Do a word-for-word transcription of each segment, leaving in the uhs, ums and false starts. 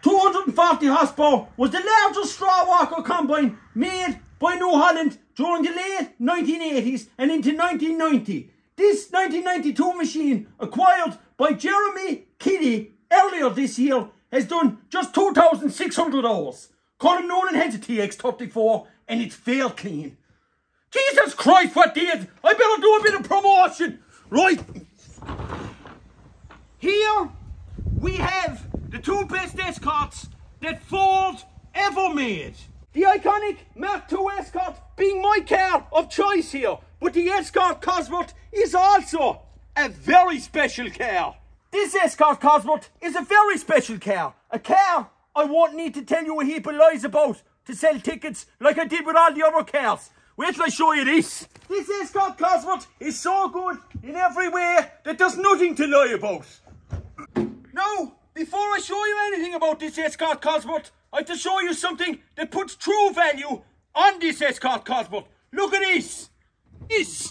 two hundred forty horsepower, was the largest straw walker combine made by New Holland during the late nineteen eighties and into nineteen ninety. This nineteen ninety-two machine, acquired by Jeremy Kiddie earlier this year, has done just two thousand six hundred hours. Colin Nolan has a T X thirty-four and it's fair clean. Jesus Christ, what did? I better do a bit of promotion. Right. Here we have the two best Escorts that Ford ever made. The iconic Mark two Escort being my car of choice here, but the Escort Cosworth is also a very special car. This Escort Cosworth is a very special car. A car I won't need to tell you a heap of lies about to sell tickets like I did with all the other cars. Wait till I show you this. This Escort Cosworth is so good in every way that there's nothing to lie about. Now, before I show you anything about this Escort Cosworth, I have to show you something that puts true value on this Escort Cosworth. Look at this. This.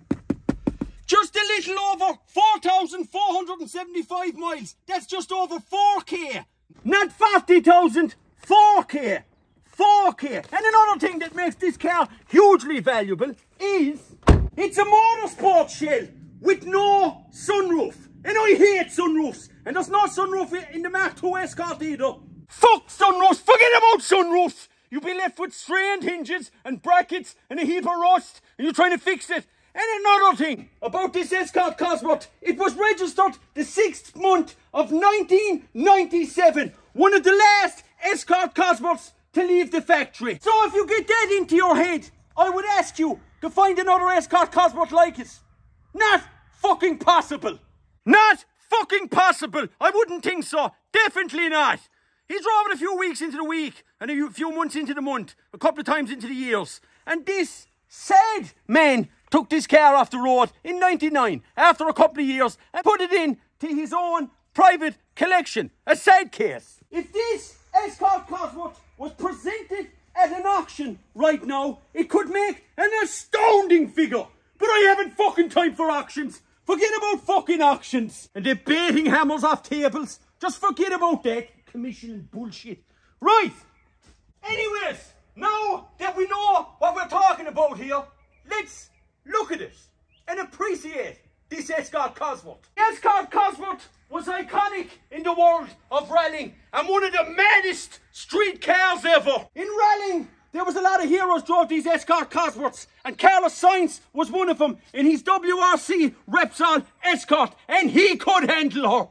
Just a little over four thousand four hundred seventy-five miles. That's just over four K. Not forty thousand, four K. four K. And another thing that makes this car hugely valuable is it's a motorsport shell with no sunroof. And I hate sunroofs. And there's no sunroof in the Mark two Escort either. Fuck sunroofs. Forget about sunroofs. You'll be left with strained hinges and brackets and a heap of rust. And you're trying to fix it. And another thing about this Escort Cosworth. It was registered the sixth month of nineteen ninety-seven. One of the last Escort Cosworths to leave the factory. So if you get that into your head, I would ask you to find another Escort Cosworth like it. Not fucking possible. Not fucking possible. I wouldn't think so. Definitely not. He drove it a few weeks into the week and a few months into the month, a couple of times into the years. And this sad man took this car off the road in ninety-nine after a couple of years and put it in to his own private collection, a sad case. If this Escort Cosworth was presented at an auction right now, it could make an astounding figure. But I haven't fucking time for auctions. Forget about fucking auctions and they're baiting hammers off tables. Just forget about that commission and bullshit. Right. Anyways, now that we know what we're talking about here, let's look at it and appreciate this Escort Cosworth. Escort Cosworth was iconic in the world of rallying and one of the maddest street cars ever. In rallying, there was a lot of heroes drove these Escort Cosworths, and Carlos Sainz was one of them in his W R C Repsol Escort, and he could handle her.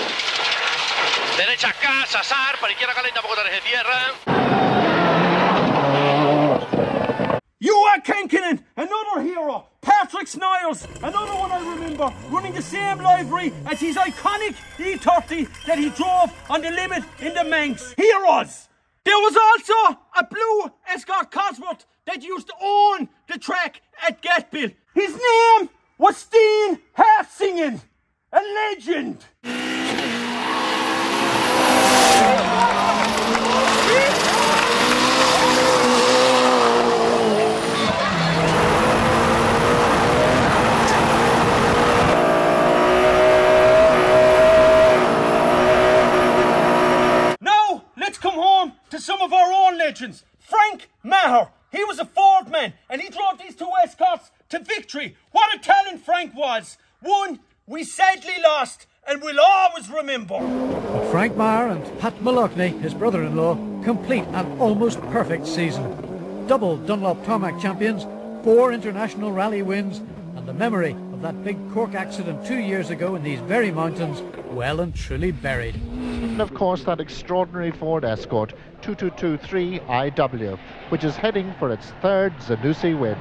Derecha acá, Sassar, para izquierda calienta un poco de tierra. Ewan Kenkinen, another hero. Patrick Sniles, another one I remember, running the same livery as his iconic E thirty that he drove on the limit in the Manx. Heroes! There was also a blue Escort Cosworth that used to own the track at Gatbill. His name was Steen Halfsingen, a legend. To some of our own legends. Frank Maher, he was a Ford man and he drove these two Escorts to victory. What a talent Frank was. One we sadly lost and will always remember. But Frank Maher and Pat Maloney, his brother-in-law, complete an almost perfect season. Double Dunlop Tarmac champions, four international rally wins, and the memory of that big Cork accident two years ago in these very mountains well and truly buried. And of course that extraordinary Ford Escort two two two three I W, which is heading for its third Zanussi win.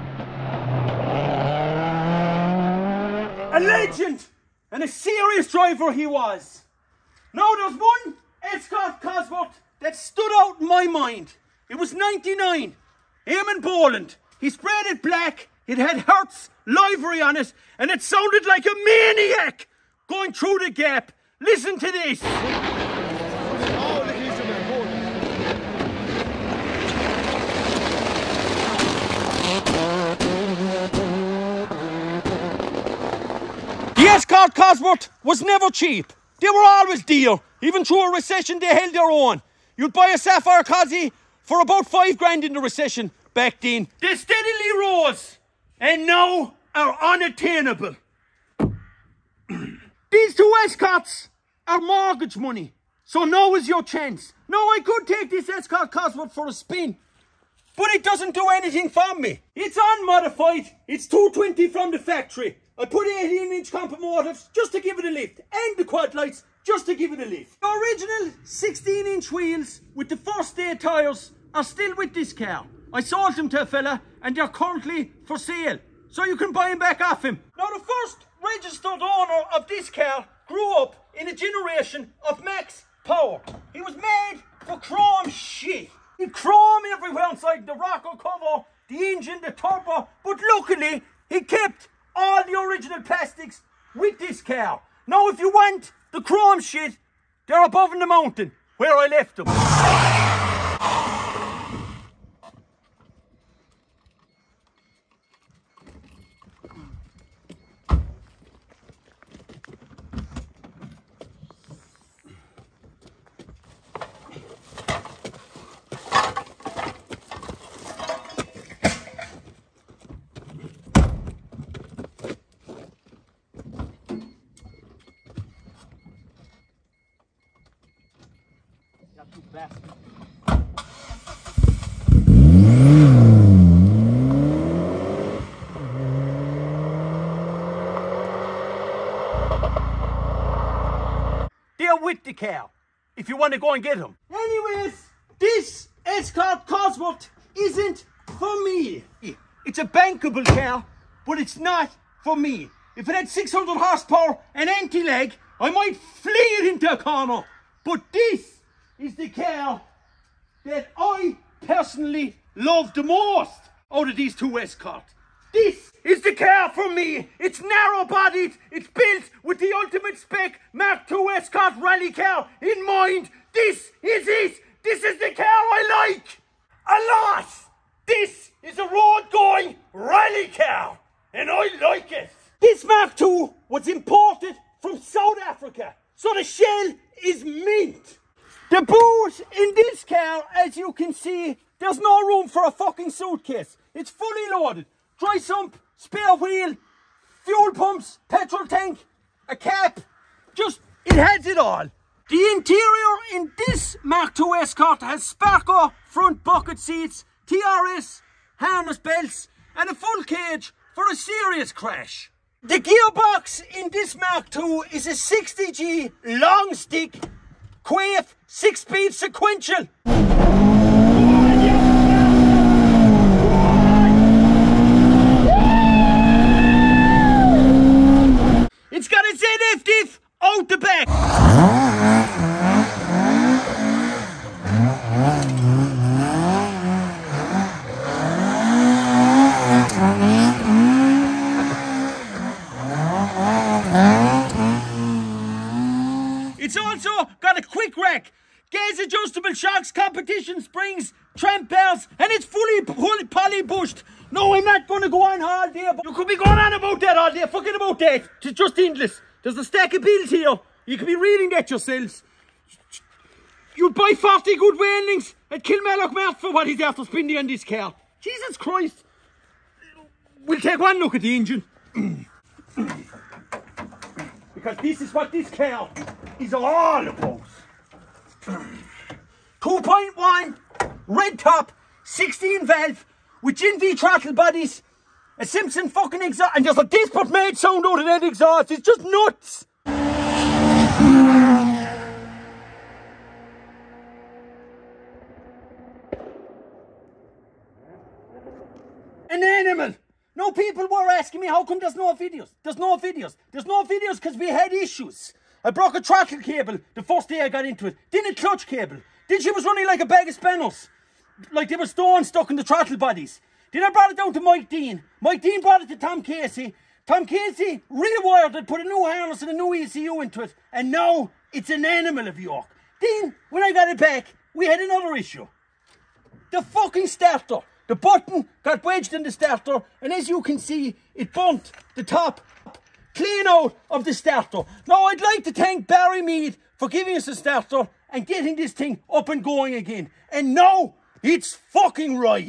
A legend and a serious driver he was. Now there's one Escort Cosworth that stood out in my mind. It was ninety-nine, Eamon Boland. He sprayed it black, it had Hertz livery on it, and it sounded like a maniac going through the gap. Listen to this. The Escort Cosworth was never cheap. They were always dear, Even through a recession, they held their own. You'd buy a Sapphire Cosy for about five grand in the recession back then. They steadily rose and now are unattainable. These two Escorts are mortgage money. So now is your chance. Now I could take this Escort Cosworth for a spin, but it doesn't do anything for me. It's unmodified. It's two twenty from the factory. I put eighteen inch compo motors just to give it a lift, and the quad lights just to give it a lift. The original sixteen inch wheels with the first day tyres are still with this car. I sold them to a fella and they're currently for sale, so you can buy them back off him. Now the first registered owner of this car grew up in a generation of Max Power. He was made for chrome shit. He chrome everywhere inside the rocker cover, the engine, the turbo, but luckily he kept all the original plastics with this car. Now if you want the chrome shit, they're above in the mountain where I left them. They're with the car, if you want to go and get them. Anyways, this Escort Cosworth isn't for me. It's a bankable car, but it's not for me. If it had six hundred horsepower and anti-lag, I might flee it into a corner. But this is the car that I personally love the most out of these two Escorts. This is the car for me. It's narrow-bodied. It's built with the ultimate spec Mark two Escort rally car in mind. This is it. This is the car I like a lot. This is a road-going rally car, and I like it. This Mark two was imported from South Africa, so the shell is mint. The boot in this car, as you can see, there's no room for a fucking suitcase. It's fully loaded. Dry sump, spare wheel, fuel pumps, petrol tank, a cap. Just, it has it all. The interior in this Mark two Escort has Sparco front bucket seats, T R S, harness belts, and a full cage for a serious crash. The gearbox in this Mark two is a sixty G long stick, Quaife six-speed sequential. It's got a Z F diff out the back. It's also got a quick rack, gas adjustable shocks, competition springs, tramp bars, and it's fully poly bushed. No, I'm not going to go on all day. But you could be going on about that all day. Forget about that. It's just endless. There's a stack of bills here. You can be reading that yourselves. You'd buy forty good Wainlings at Kilmallock Mart for what he's after spending on this car. Jesus Christ. We'll take one look at the engine. Because this is what this car is all about. two point one red top, sixteen valve, with Gin V throttle bodies, a Simpson fucking exhaust, and there's a Disport made sound out of that exhaust. It's just nuts. An animal. No, people were asking me, how come there's no videos? There's no videos. There's no videos because we had issues. I broke a throttle cable the first day I got into it. Then a clutch cable. Then she was running like a bag of spanners. Like they were stones stuck in the throttle bodies. Then I brought it down to Mike Dean. Mike Dean brought it to Tom Casey. Tom Casey rewired it, put a new harness and a new E C U into it. And now it's an animal of York. Then, when I got it back, we had another issue. The fucking starter. The button got wedged in the starter, and as you can see, it burnt the top clean out of the starter. Now, I'd like to thank Barry Mead for giving us a starter and getting this thing up and going again. And now it's fucking right.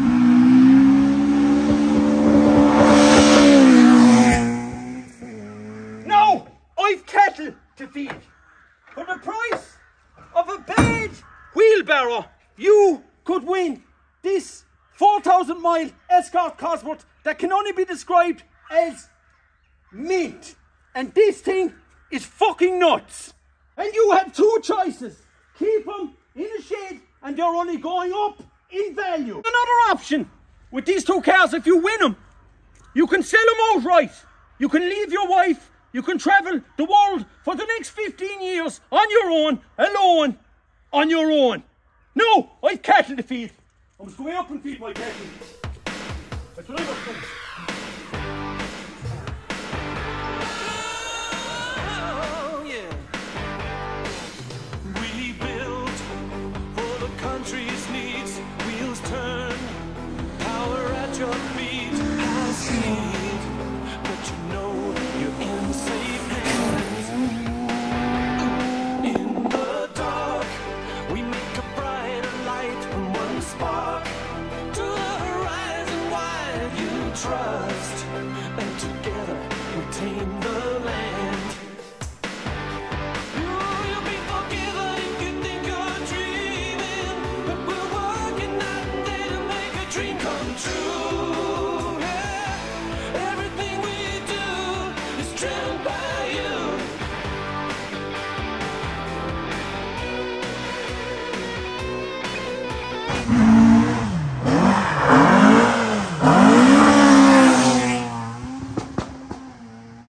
Now I've cattle to feed. For the price of a bad wheelbarrow, you could win this four thousand mile Escort Cosworth that can only be described as mint. And this thing is fucking nuts. And you have two choices. Keep them in a shed and they're only going up in value. Another option with these two cars, if you win them, you can sell them outright. You can leave your wife. You can travel the world for the next fifteen years on your own, alone, on your own. No, I've cattle to feed. I was going up and feed my cattle. That's what I was doing. Oh, yeah. We built for the country's needs. Wheels turn, power at your feet.